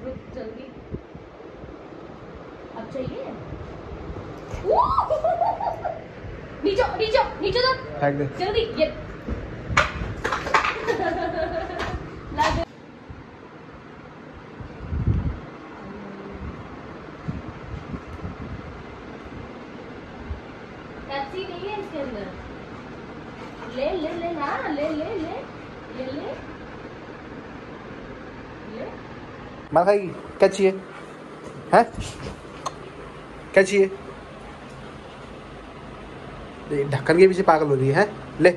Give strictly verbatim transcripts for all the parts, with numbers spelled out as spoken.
जल्दी अब चाहिए। नीचे नीचे नीचे तो फेंक दे जल्दी। ये पेप्सी नहीं है इसके अंदर। ले ले ले ना ले ले ले ले ले ले। मार खाएगी? क्या चाहिए? हैं? क्या चाहिए? ढक्कन के पीछे पागल हो रही है। ले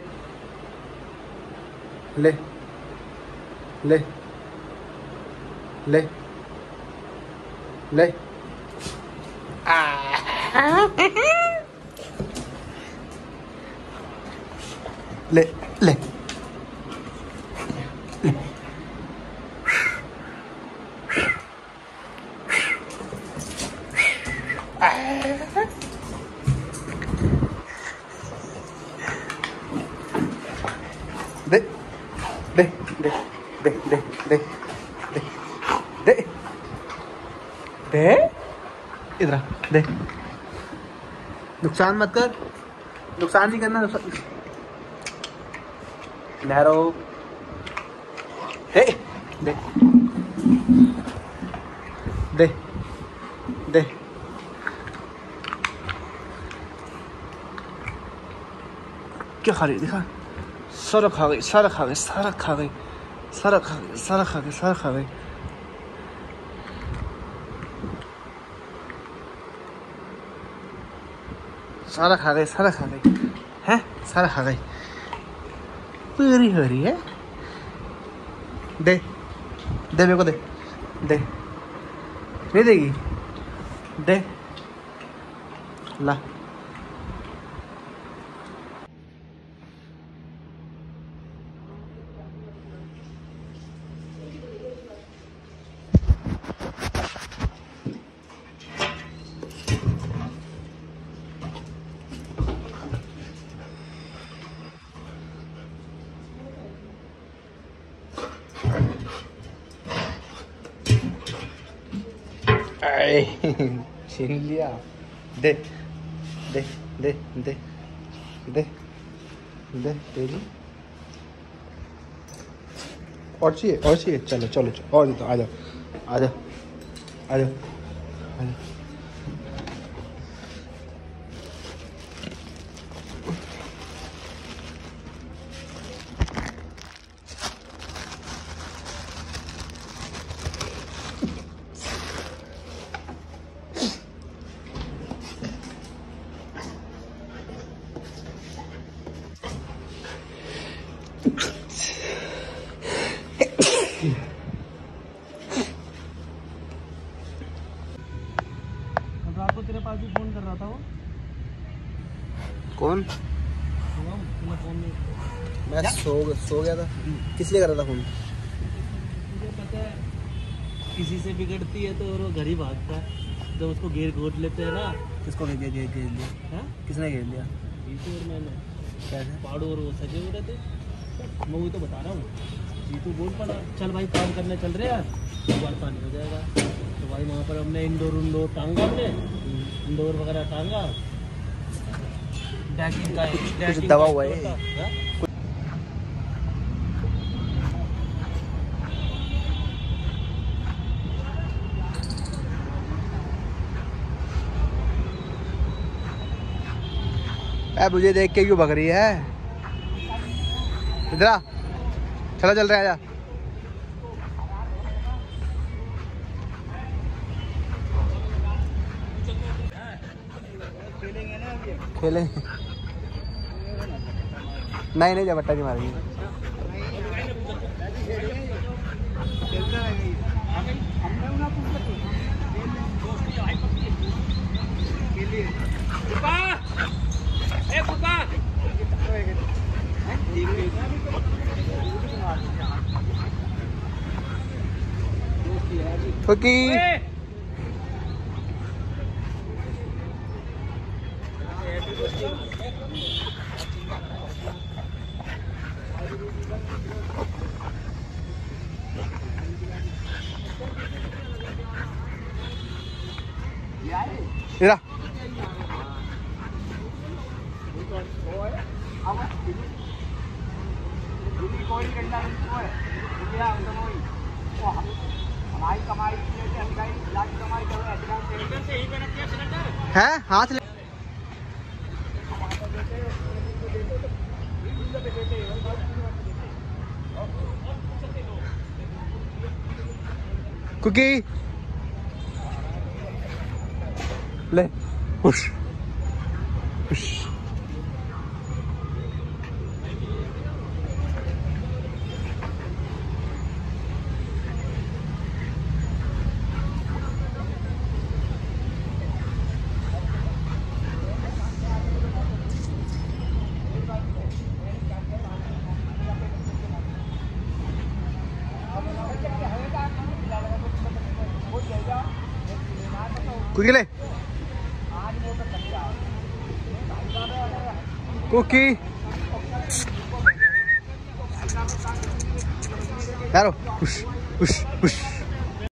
ले ले ले ले आ ले ले दे दे दे दे दे दे दे दे दे इधर दे। नुकसान मत कर, नुकसान नहीं करना। नहरो दे दे दे दे क्या खा रही दिखा। सारा खा गई, सारा खा गई, सारा खा गई, सारा खा गई, सारा खा गई, सारा खा गई। सारा खा गई, सारा खा गई हैं, सारा खा गई। पूरी हो रही है। दे दे मेरे को दे दे। नहीं देगी? दे ला। छीन लिया। दे दे दे दे दे दे तेरी। और चाहिए? और चाहिए? चलो चलो चलो और देता। आ जाओ आ जाओ आ जाओ आ जाओ। रात को तेरे पास भी फोन कर रहा था वो। कौन? मैं सो सो गया था। किस लिए कर रहा था फोन? मुझे पता है किसी से बिगड़ती है तो वो घर ही भागता है, जब उसको घेर घोट लेते हैं ना। किसको घेर घेर घेर लिया? हाँ? किसने घेर लिया? जीतू और मैंने। कैसे? पाड़ू और वो सजे हुए थे। मैं वही तो बता रहा हूँ। जीतू बोल पड़ा चल भाई काम करने चल रहे यार, दो बार पानी हो जाएगा। तो भाई वहाँ पर हमने इंडोर इंडोर टांगा, हमने इंडोर वगैरह टांगा। डैकिंग का कुछ दवा हुआ है? अब मुझे देख के क्यों भग रही है? इधर आ, चला चल रहा है। आजा खेलेंगे। नहीं नहीं झपट्टा नहीं मारेगी। फुकी इधर हमारी कमाई कमाई है हाथ ले कुकी ले हुश हुश कुकी ले कुकी यारो हुश हुश हुश